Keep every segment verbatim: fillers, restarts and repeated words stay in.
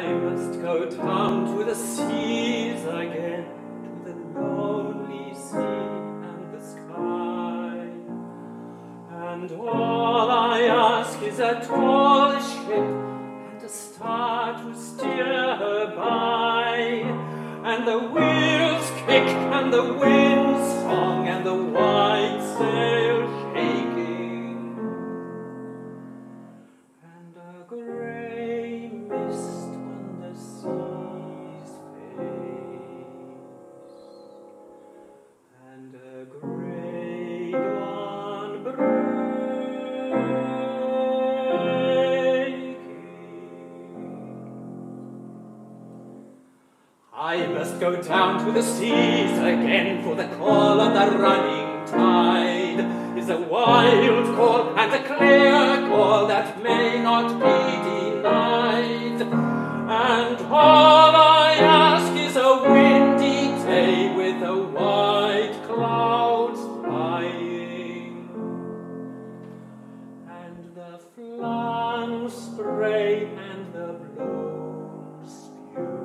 I must go down to the seas again, to the lonely sea and the sky. And all I ask is a tall ship and a star to steer her by, and the wheels kick and the wind song and the white sail shaking, and a grey mist on the sea's face, and a grey dawn breaking. I must go down to the seas again, for the call of the running tide is a wild call and a clear call that may not be denied. And all I ask is a windy day with the white clouds flying, and the flan spray and the blown spew,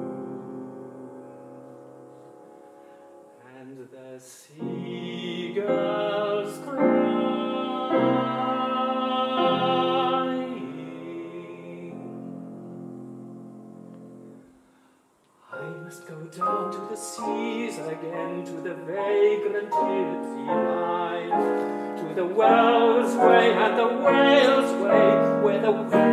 and the seagulls crying. I must go down to the seas again, to the vagrant tipsy life, to the Wells way and the Wales way, where the